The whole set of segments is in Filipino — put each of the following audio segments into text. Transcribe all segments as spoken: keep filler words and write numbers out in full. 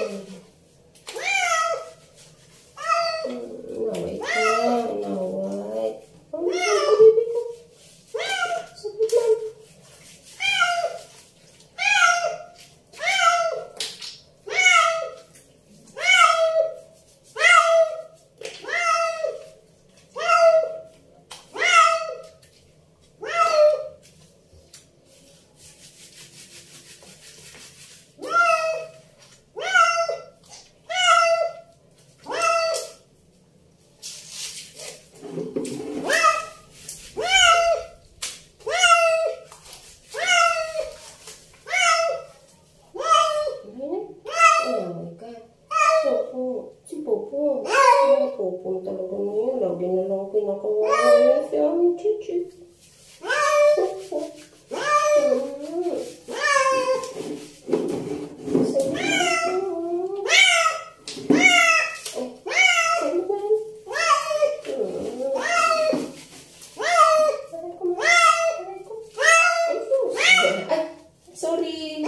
Naway ka. Naway. Oh, baby ko. Sakit lang. Popo talaga na yun. Lagi na lang kinakawa niya si aming chichi. Popo. Sorry.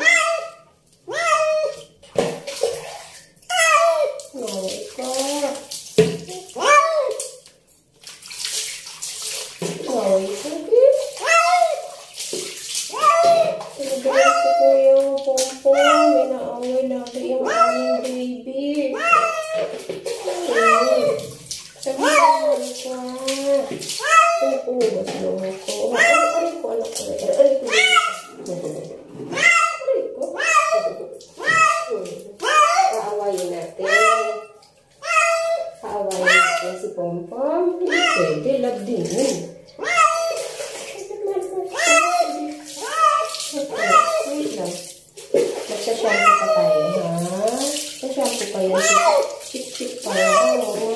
Si Pompom, pwede love din yun. Wait lang. Magsashampoo pa tayo, ha? Magsashampoo pa yan. Chip-chip pa yan.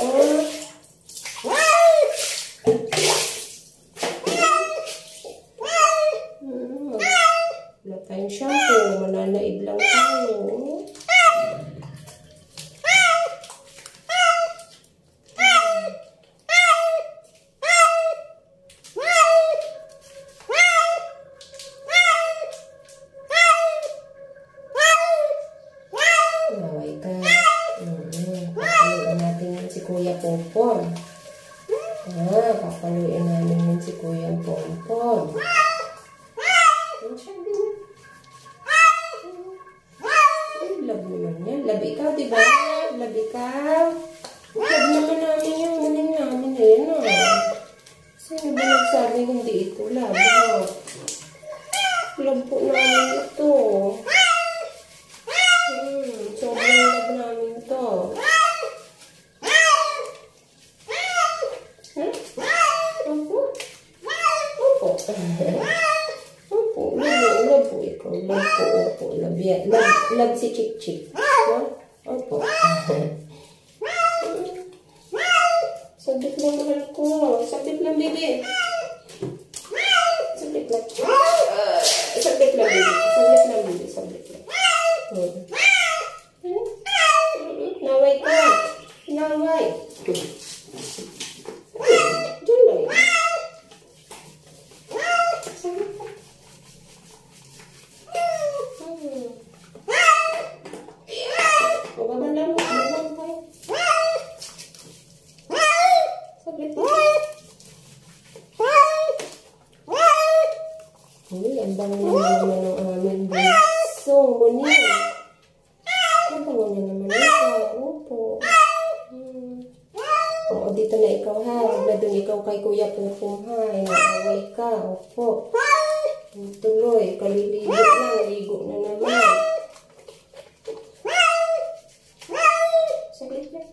Wala tayong shampoo. Mananaid lang tayo. Kuya Pompom. Ah, papaluin namin yun si Kuya Pompom. Ay, love naman yan. Love ikaw, diba? Love ikaw. Love naman namin yung munin namin na yun, ah. Sino ba nagsabing hindi ito love? Love po namin ito. Hmm, sobrang love namin ito. Opo, labo, labo ikaw. Labo, opo, labia. Lab, lab si Chik Chik. Opo. Sabit lang, mahal ko. Sabit lang, baby. Sabit lang. Sabit lang, baby. Sabit lang, baby. Sabit lang. Naway ka. Naway. Diyan lang yun. Uy, ang bango naman ng aming bunso. Munin. Ang bango na naman ikaw. Opo. Hmm. Oo, dito na ikaw ha. Huwag na dun ikaw kay Kuya Pompom ha. Inaaway ka. Opo. Tuloy. Kaliligo lang. Ligo na naman. Saglit lang.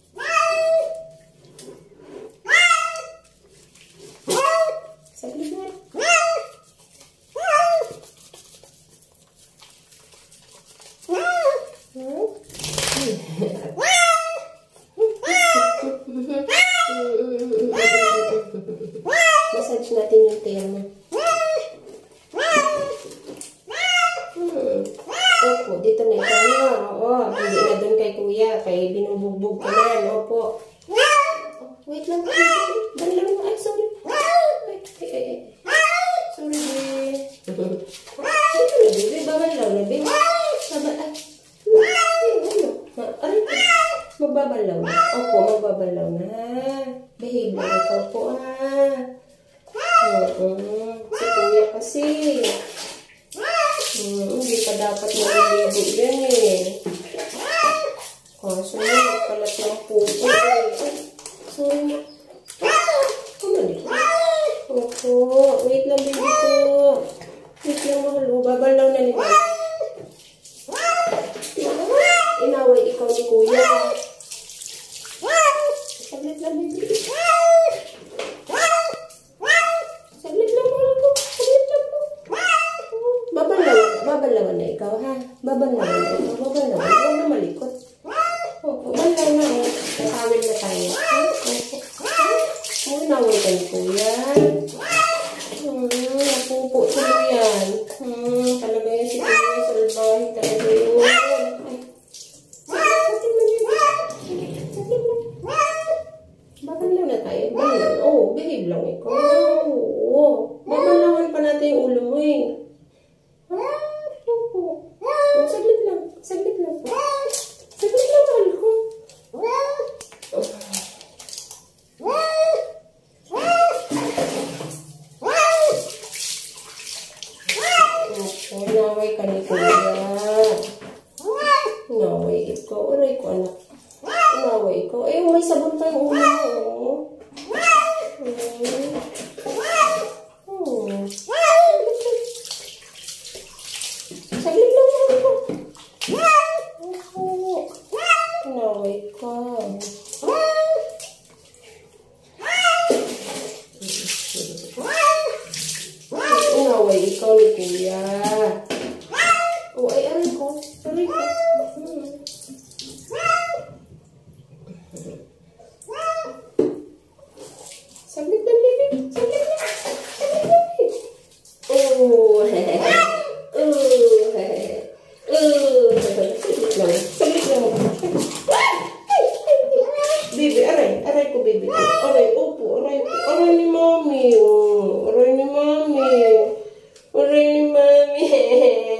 Saglit lang. Baby, babalaw na, baby. Baba, ay. Aray ko. Magbabalaw na. Opo, magbabalaw na. Behave na ikaw po, ah. Uh-uh. Si kuya kasi. Hmm, hindi pa dapat naliligo yan eh. Kaso na, nagkalat ng pupo eh. Ay, sorry na. Kumalik. Opo, wait lang baby ko. Wait lang mahal. Babalaw na naman. Inaway ikaw ni kuya. Saglit lang baby. Saglit lang mahal ko. Saglit lang po. Babalaw. Babalawan na ikaw ha. Babalawan na ikaw. Babalawan. Huwag na malikot. Opo. Balaw na eh. Nakawin na tayo. Opo. Inaway ka ni kuya. Hmm. Napupo tuloy yan. Hmm. Talaga yan si kuya. Salbahin talaga yun. Babalaw na tayo. Babalaw. Oh, behave lang ikaw. Oo. Babalawan pa natin yung ulo mo eh. Ah, opo. Oh, saglit lang. Saglit lang. Saglit lang, mahal ko. Oh. Okay, naway ka ni kuya. Naway ikaw. Aray ko, anak. Naway ko. Eh, may sabon pa yung ulo mo. Hmm. Hmm. Saglit lang ako. Naway ka. Naway ikaw ni kuya. Oh, ay, aray ko. Aray ko. Hmm. Saglit lang, baby. Saglit lang. Saglit lang, baby. Oh, hehehe. Oh, hehehe. Oh, saglit lang. Saglit lang. Baby, aray. Aray ko, baby. Aray, opo. Aray ko. Aray ni mami. Oh, aray ni mami. Aray ni mami. Hehehe.